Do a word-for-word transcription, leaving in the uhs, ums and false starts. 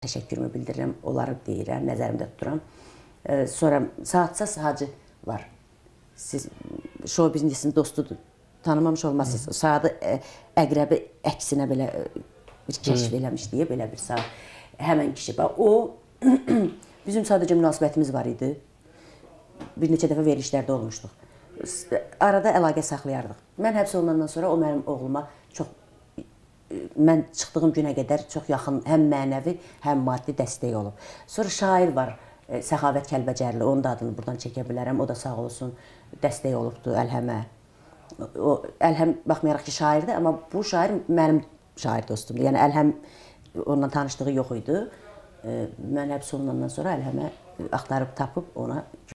təşəkkürümü bildirirəm, onları deyirəm, nəzərimdə tuturam. Sonra Saatsa Hacı var. Siz show biznesin dostudur. Tanımamış olmazsınız. Saatı əqrəbi əksinə belə bir kəşf eləmiş deyə belə bir saat. Həmən kişi. O, bizim sadəcə münasibətimiz var idi. Bir neçə dəfə verilişlərdə olmuşduq. Arada əlaqə saxlayardıq. Mən həbs olunandan sonra o mənim oğluma çox, mən çıxdığım günə qədər çox yaxın, həm mənəvi, həm maddi dəstək olub. Sonra şair var, Səxavət Kəlbəcərli, onun da adını buradan çəkə bilərəm. O da sağ olsun, dəstək olubdu Əlhəmə. O, Əlhəm, baxmayaraq ki, şairdir, amma bu şair mənim şair dostumdur. Yəni, Əlhəm onunla tanışlığı yox idi. Mən həbs olunandan sonra Əlhəmə axtarıb tapıb ona